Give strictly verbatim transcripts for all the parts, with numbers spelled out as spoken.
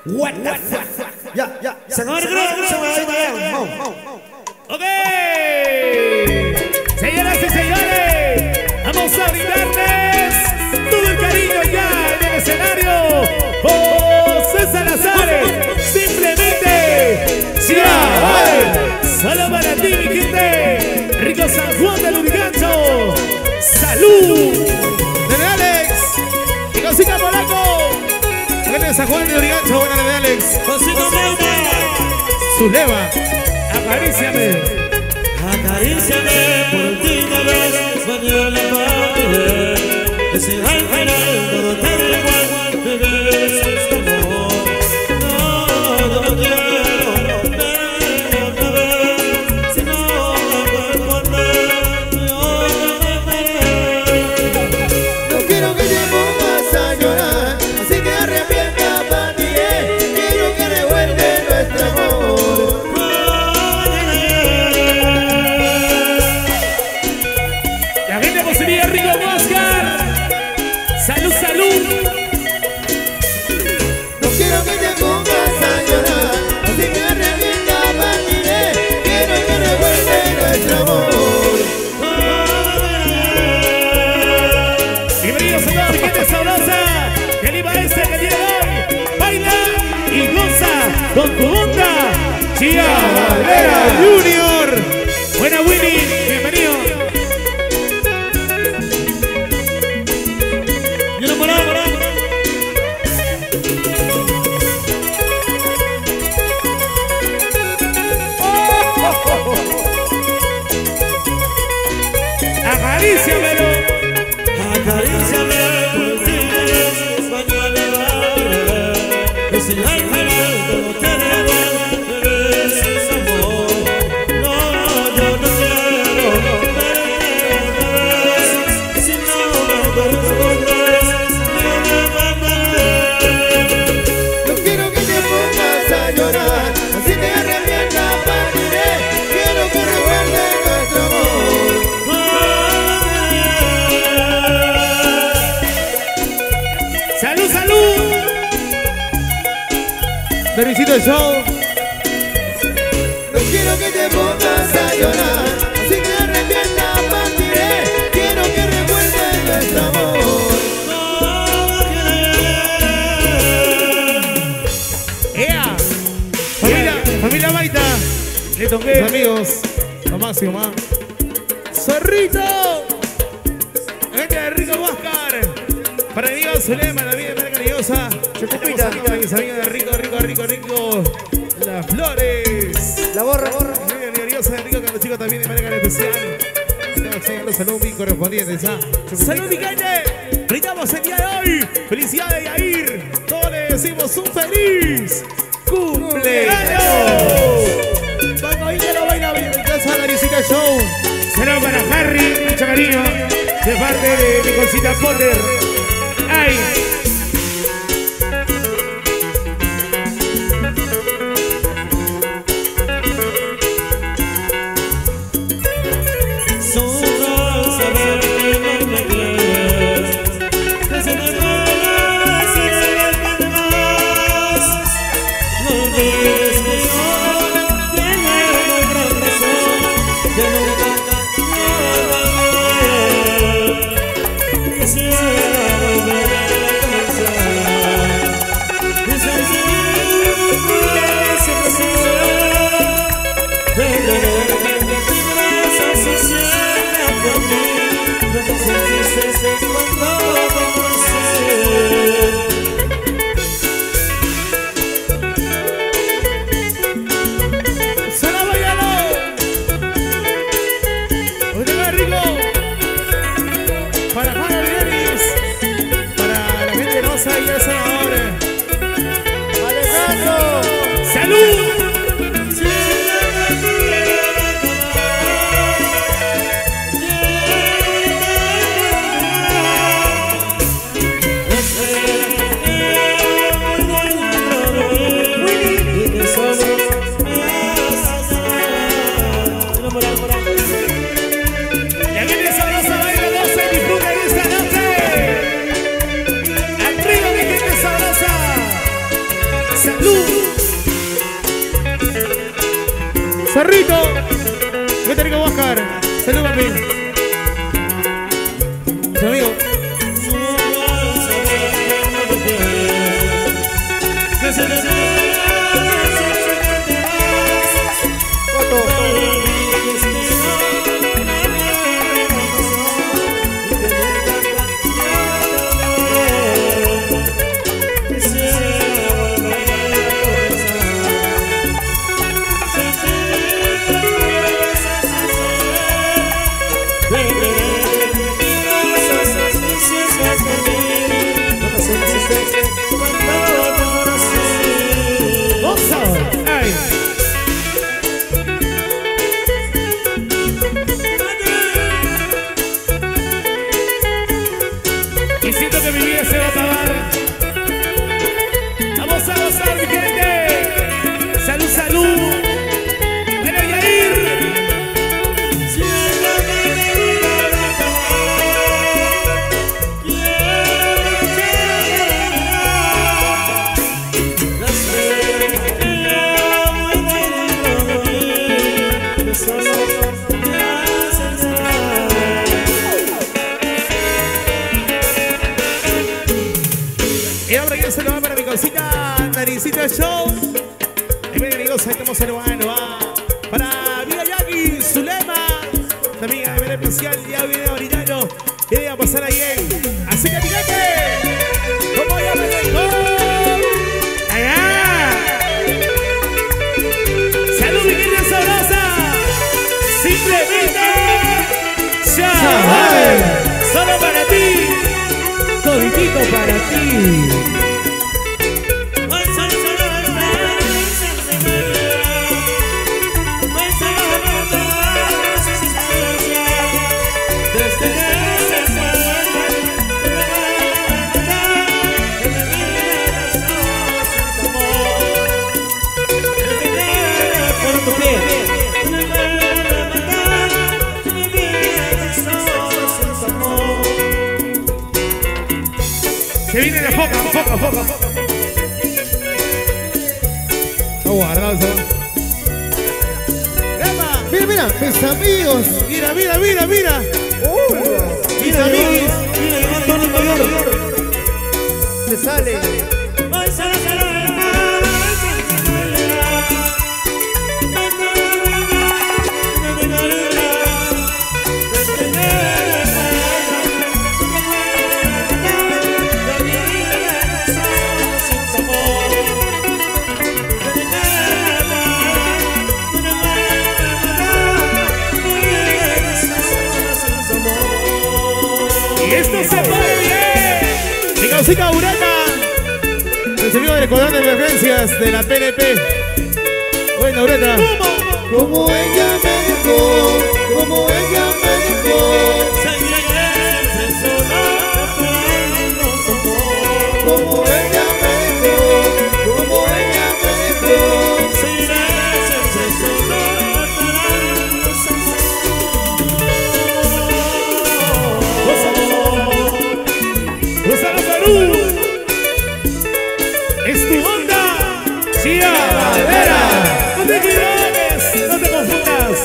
What the fuck? Ya, ya, se acabó el grupo, se acabó el grupo. Ok, señoras y señores, vamos a brindarles todo el cariño ya en el escenario. José Salazar, simplemente ya, vale. Solo para ti, mi gente. Rico San Juan del Urigancho. Salud. Desde Alex y Cosita Polaco. Desde San Juan del Urigancho, buena de Alex. Josito Mauma. Zulema. Acaríciame. Acaríciame por última vez, mañana para ese ángel todo te da igual, me ves tu amor. No, yo no quiero ver otra vez, si no me puedo poner, yo me mataré. No quiero que te pongas a llorar, así que arrepienta para ti, quiero que revuelve nuestro amor. La gente por Sevilla, Rico Oscar. Salud, salud. No quiero que te pongas a llorar, así que arrepienta para ti, quiero que revuelve nuestro amor. Bienvenidos a toda mi gente sabrosa que anima este que tiene hoy. Baila y goza con tu onda. Chía Valera Junior. Buena Willy, bienvenido. Yo no paraba, paraba. Acaríciamelo. Acaríciame por última vez, mañana para ese ángel todo te da igual, me ves amor. No, yo no quiero ver otra vez, si no me correspondes, yo me mataré. No quiero que te pongas a llorar, así que arrepienta para ti, quiero que revuelve nuestro amor. Salud, salud. Berricito Show. No quiero que te pongas a llorar, así que arrepienta para ti, quiero que revuelve nuestro amor. ¡Ea! Familia, familia Baita. Le toqué. Mis amigos, lo máximo, ¿ah? ¡Zorrito! Gente de Rico Oscar. Para mi amigo Zulema, la vida de cariñosa. Chupita. Mis amigos de Rico, Rico, Rico, Rico. Las Flores. La borra, borra. Mi amiga cariñosa de Rico, que los chicos también de manera especial. Los saludos bien correspondientes, ¿ah? ¡Salud, mi gente! Brindamos el día de hoy. ¡Felicidades, Yair! Todos le decimos un feliz cumpleaños. Vamos a ir a la vaina, en casa de la Risita Show. Saludos para Harry, mucho cariño. De parte de mi cosita Potter. ¡Ay! Solo saber que no me quieres, que se me vas y se me vas. No olvides que yo tengo una gran razón, que nunca me quisiera volver a comenzar. Desde siempre, siempre será, pero no si siempre por mí, no te sientes cuando te conocí. ¡Sala, bailalo! ¡Hoy te va rico! Para Juan Olivieris, para la gente de Rosa y El Salvador. Alejandro. ¡Salud! salud. Cerrito, vete rico Oscar. Salud, papi. Tu amigo. Y siento que mi vida se va a acabar. Vamos a gozar, mi gente. Salud, salud. Ven a Yair. Y ahora ya se lo va para mi cosita, Naricita Show. Y miren amigos, ahí estamos el bueno, va. Para Miyagi, Zulema, la amiga de ver especial, ya viene Orillano. Y voy a pasar ahí en. Así que fíjate, como ya me vengo. Allá. Salud, mi querida sabrosa. Simplemente. Chaval. Solo para ti. Toditito para ti. Se viene la foca, foca, foca, foca. Está guardado, ¿sabes? Mira, mira, mis amigos. Mira, mira, mira, mira. Uh, Mis amigos. Mira, llegó Antonio Mayor. se sale. Esto se pone bien. Mi causita Ureta, recibido del Escuadrón de Emergencias de la P N P. Bueno, Ureta. Como ella me dejó, como ella me dejó, como ella me dejó, como ella me dejó. ¡Rosa Perú! ¡Es tu onda! ¡Chía Valera! ¡No te equivoques! ¡No te confundas!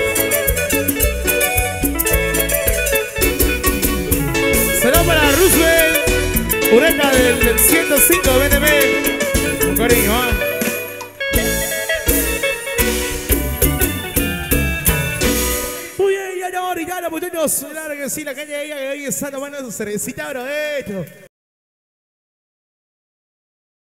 Saludos para Roosevelt, Ureta del ciento cinco B N B. Con cariño, ¿ah? Muy bien, ya no, ya no, muchachos. Claro que sí, la calle de ella que hoy está tomando su cervecita, bro. Esto.